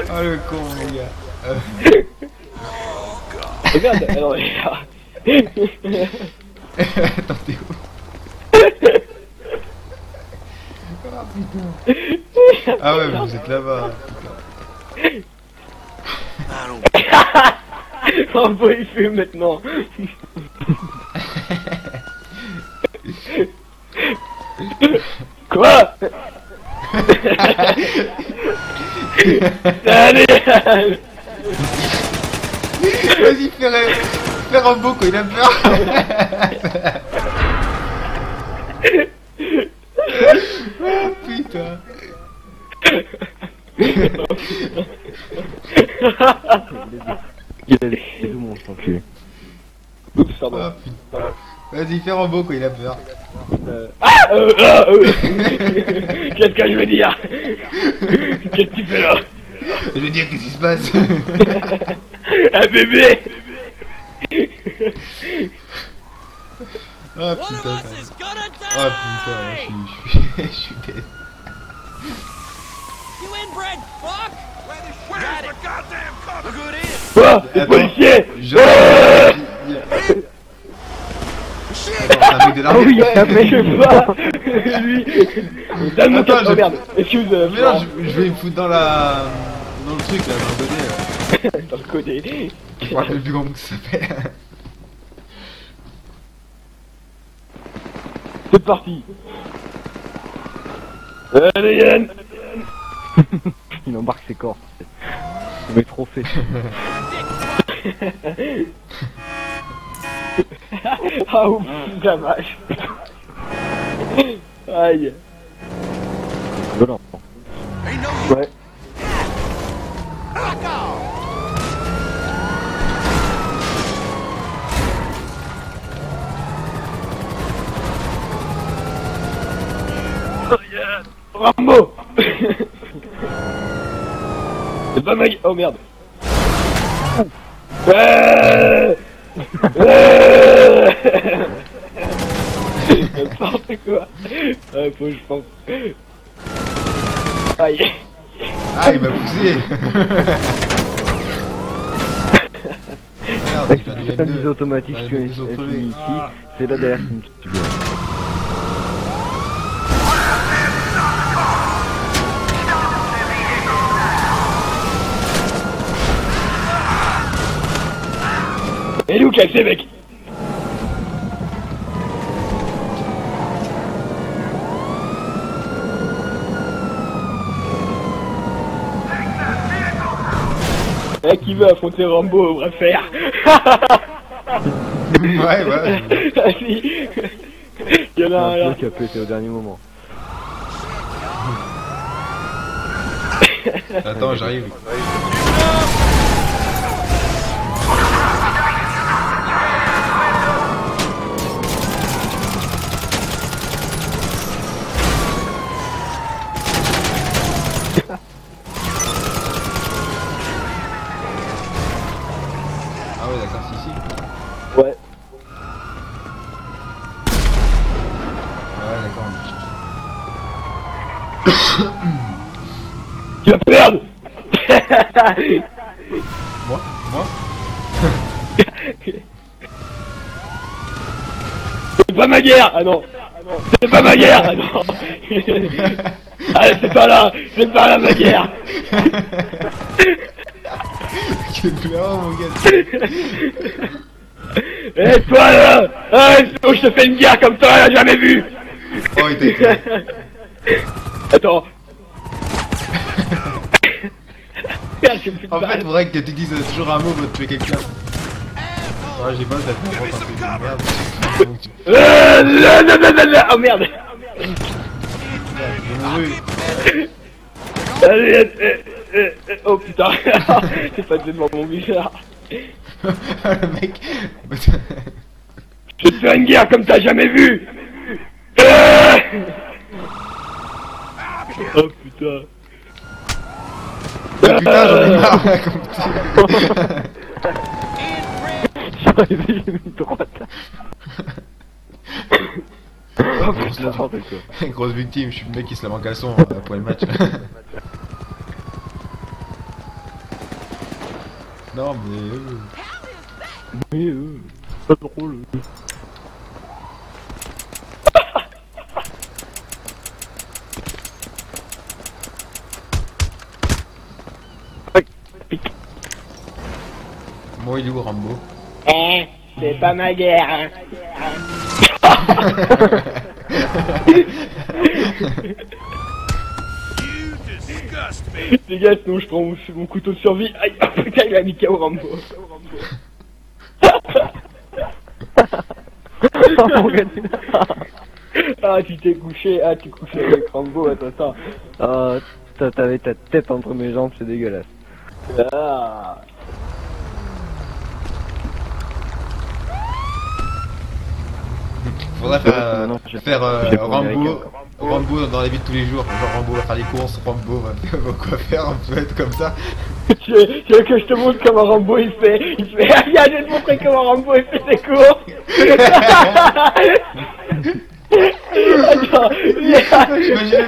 Oh le con, mon gars. Regarde, alors les gars. Attends, t'es où? Ah putain. Ah ouais, mais vous êtes là-bas. On va y fumer maintenant. Quoi? Allez. Vas-y, fais Rambo quoi, il a peur. Oh putain. Il a les deux monstres enculé. Oups, pardon. Oh putain. Vas-y, fais Rambo quoi, il a peur. Qu'est-ce que je veux dire? Qu'est-ce que tu fais là? Je veux dire, qu'est-ce qui se passe? Un bébé. Oh putain. Oh putain, je suis dead. You inbred fuck! Got it. Goddamn cover. Good in. Quoi? Les Attends. policiers. Attends, c'est un mec de Ah l'armée. oui, je sais pas. Lui. Donne-moi Attends, oh merde. Excuse. Mais non, je vais me foutre dans la... Dans le truc là, dans le bonnet là. Dans le côté. Je me rappelle plus comment ça s'appelle. C'est parti. Allez Yann. Il embarque ses corps. Il met trophée. Ah ouf, la vache. Aïe. Violent. Ouais. Rambo. C'est pas ma... Oh merde. N'importe quoi. Ouais, faut que je pense. Aïe. Ah, il m'a poussé. Merde, Avec j'ai perdu le système N2. automatique Ouais, que ils j'ai ont mis trouvé. ici, c'est là derrière qui me tue bien. Et nous cassé mec. Qui veut affronter Rambo au bras de fer? Ouais, ouais. Vas-y. Il y en a un Un là. peu qui a pété au dernier moment. Attends, j'arrive. Ah ouais, d'accord, c'est ici. Ouais. Ouais, d'accord. Tu vas perdre. Moi? C'est pas ma guerre. Ah non. C'est pas ma guerre. Ah non. Ah c'est pas là. C'est pas là ma guerre. Quel pleurant, mon gars. Eh toi là. Ah je te fais une guerre comme toi, elle a jamais vu. Oh, il t'a éclairé. Attends. Merde, j'ai plus de En fait, balles. faudrait que tu dises toujours un mot pour tuer quelqu'un. Ouais, j'ai pas ça fait un truc de merde. Donc, tu... Là. Oh merde. J'ai mouru. Allez, oh putain. C'est pas devant mon bizarre. Le mec. Je te fais une guerre comme t'as jamais vu. Oh putain. Ah, putain, j'en ai marre là, comme J'aurais vu une droite. Oh C'est n'importe quoi. Grosse victime, je suis le mec qui se lave en caleçon pour le match. Non, mais. Mais pas drôle. Moi, il est où Rambo? Eh, c'est pas ma guerre, hein. You disgust me. Dégage, sinon je prends mon couteau de survie. Aïe, ah, putain, il a mis KO Rambo. Ah, tu t'es couché, tu couché avec Rambo, attends. Ah, t'avais ta tête entre mes jambes, c'est dégueulasse. Ah. Faudrait faire, Non, j'ai pas Rambo, Rambo dans la vie de tous les jours. Genre Rambo va faire les courses, Rambo va quoi faire, on peut être comme ça. Tu veux que je te montre comment Rambo il fait ah, viens, je vais te montrer comment Rambo il fait ses cours. Attends, J'imagine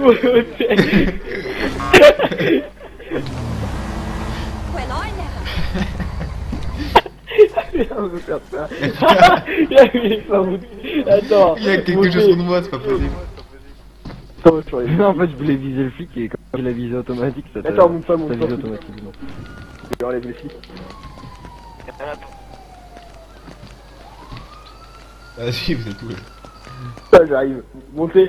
on veut faire ça. Attends. Il y a quelque chose contre moi, c'est pas possible. Attends, je vais Non, en fait, je voulais viser le flic et quand je l'ai visé automatique, ça Attends, monte pas, ça monte vise pas. automatiquement. enlève les flics. Vas-y, vous êtes où là? Ça, j'arrive. Montez.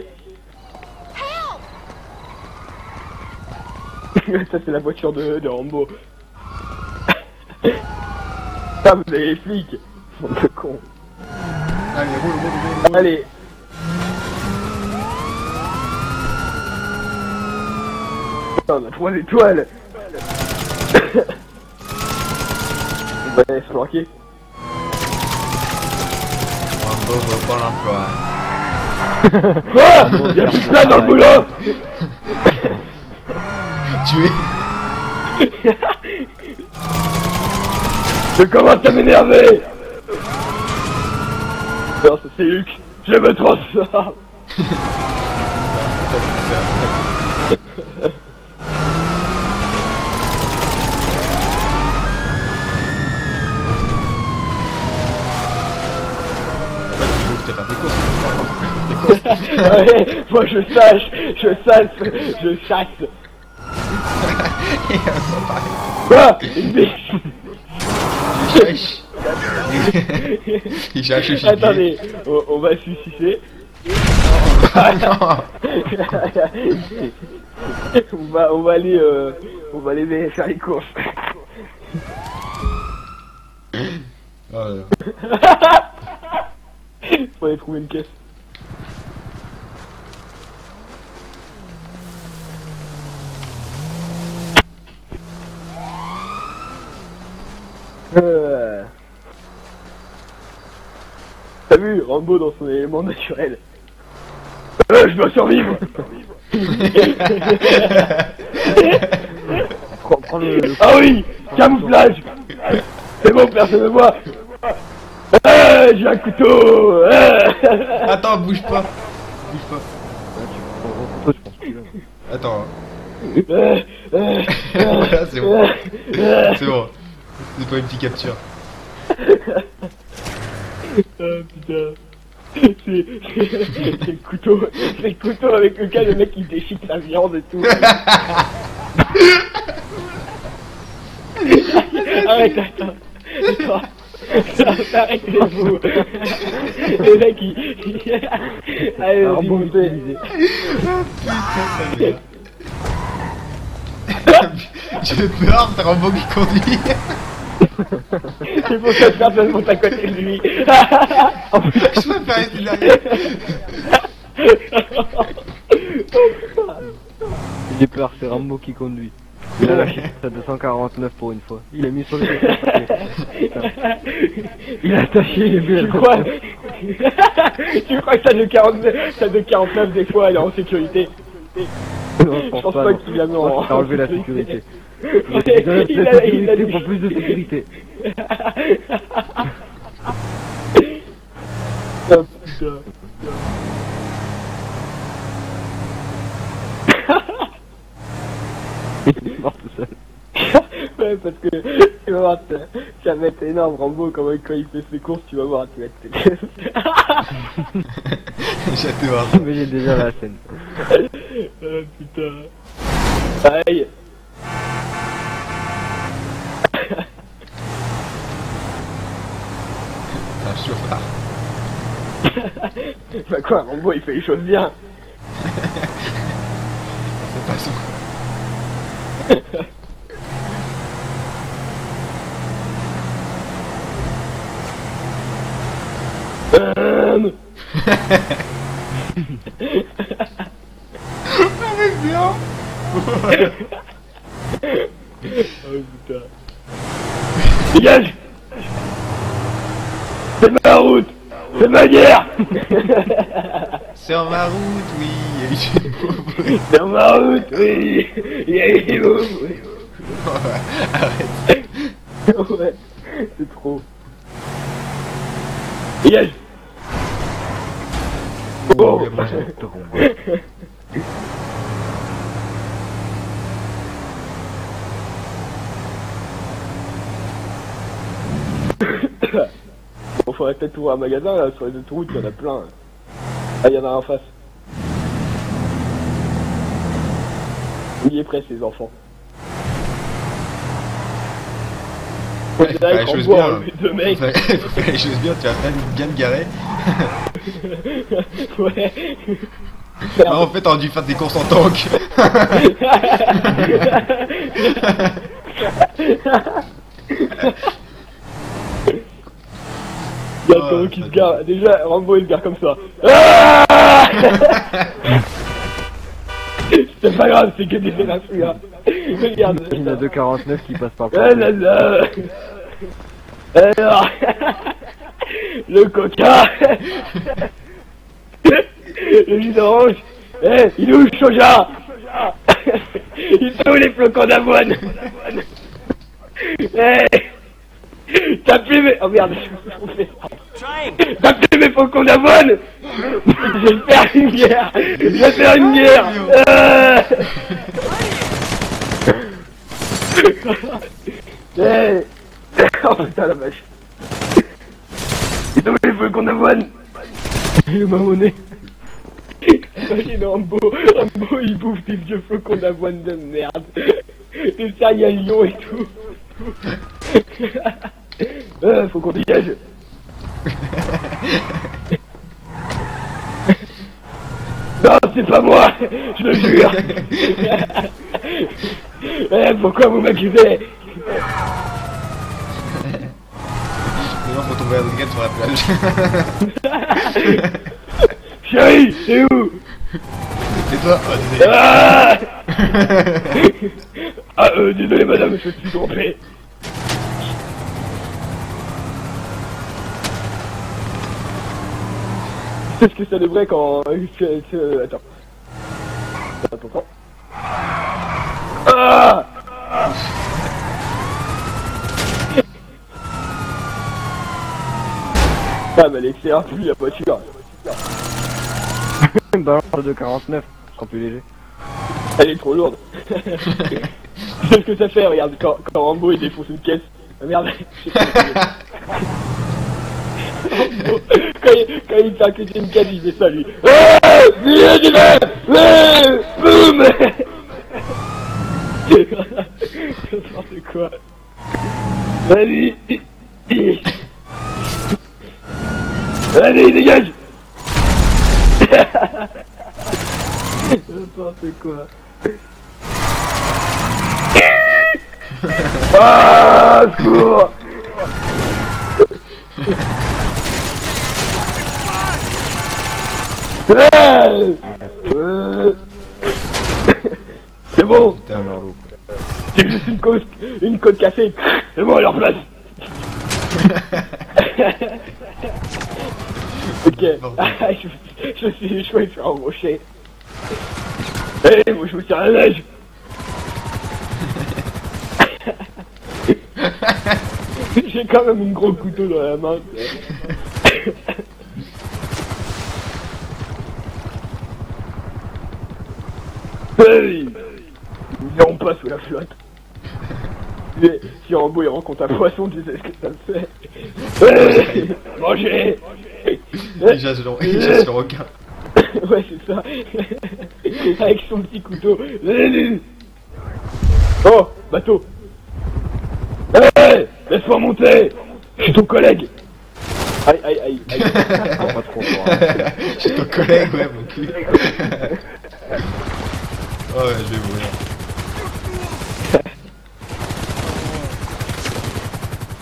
Ça, c'est la voiture de Rambo. Ah, vous avez les flics. Bande de cons. Allez, roule. Allez. Putain, on a 3 étoiles. On va aller se planquer. Rambo va pas l'emploi. Quoi? Y'a plus de place dans le boulot. Tué. Je commence à m'énerver. Non, ça c'est Luc. Je me transforme. Ouais, moi je chasse. Quoi? Une biche. Il cherche le gibier. Attendez, on va susciter. Non. on va aller faire les courses. Oh là. Faut aller trouver une caisse. T'as vu Rambo dans son élément naturel. Je dois survivre. Prends le... Ah oui, camouflage. C'est bon, personne ne voit. J'ai un couteau. Attends, bouge pas. Bouge pas. je pense plus là. Attends. Voilà, c'est bon. C'est bon. C'est pas une petite capture. Ah putain. C'est le couteau avec lequel le mec il déchique la viande et tout. Arrête, attends. Arrêtez-vous. Le mec il... Allez, remontez. J'ai peur, c'est Rambo qui conduit. C'est pour ça que personne monte à côté de lui. Je préfère être derrière. J'ai peur, c'est Rambo qui conduit. Il a lâché sa 249 pour une fois. Il a mis sur le Il a attaché les bulles. Tu crois que sa 249 des fois elle est en sécurité? Non, je pense pas qu'il l'a mis en... T'as enlevé la sécurité. Il a pour plus de sécurité. Oh putain. Il est mort tout seul. Ouais, parce que tu vas voir, ça va être énorme, Rambo, quand il fait ses courses, tu vas voir, tu vas être... J'ai hâte de voir ça. Mais j'ai déjà la scène. Oh putain. Aïe. C'est un chauffard. Bah quoi, Rambo il fait les choses bien. C'est pas son. Avec bien. Oh putain. Dégage. C'est ma route. C'est ma guerre. Sur ma route, oui, il y a eu du pauvre. Sur ma route, oui. Il y a eu des mots, oui. Arrête. Ouais, c'est trop. Dégage. Oh, Oh. Bon, faudrait peut-être ouvrir un magasin là, sur les autoroutes, il y en a plein. Ah, il y en a un en face. Il est prêt, ces enfants. Ouais, faut faire les choses bien. Deux mecs. Faut faire les choses bien, tu vas bien te garer. Ouais. Ah, en fait, t'aurais dû faire des courses en tank. Il y a Toro qui se gare. Déjà, Rambo il se gare comme ça. Ah. C'est pas grave, c'est que des fédérations là. Regarde. Il y en a 2,49 qui passent par Ah là là. Alors, le coca. Le jus d'orange. Eh, il est où le soja? Il sont où les flocons d'avoine? Eh, t'as plus mes... Oh merde, t'as plus mes flocons d'avoine? Je vais faire une guerre. Je vais faire une guerre. Eh. Oh putain la vache. Ils ont où les flocons d'avoine? Il m'a monnaie. Imagine Rambo, il bouffe des vieux flocons d'avoine de merde. Des céréales Lyon et tout. Faut qu'on dégage. Non, c'est pas moi, je le jure. Pourquoi vous m'accusez? Maintenant, faut trouver Adrien sur la plage. Chérie, c'est où? C'est toi. Oh, désolé. Ah, désolé madame, je suis trompé. C'est ce que ça devrait quand... Attends. Attends. Ah. Ah mais elle est excellente, lui la voiture. Balance de 2,49, sera plus léger. Elle est trop lourde. Tu sais ce que ça fait, regarde, quand Rambo il défonce une caisse. Ah merde, je sais pas. Rambo, quand il fait un côté une caisse, il fait ça lui. Boum. N'importe quoi. Vas-y. Allez, dégage. N'importe quoi. Ah, secours. C'est bon. Putain, Marlou. C'est juste une côte cassée. C'est bon, à leur place. Ok. Je suis chaud, je suis embauché. Eh, moi je vous tire la neige. J'ai quand même un gros couteau dans la main. Hey, nous n'irons pas sous la flotte. Mais si Rambo il rencontre un poisson, tu sais ce que ça me fait. Mangez. Il chasse le requin. Ouais, c'est ça. Avec son petit couteau. Oh, bateau. Hey, laisse-moi monter. Je suis ton collègue. Aïe, aïe, aïe, aïe. Non, pas trop fort. Hein. Je suis ton collègue, ouais, mon cul. Oh, ouais, je vais mourir.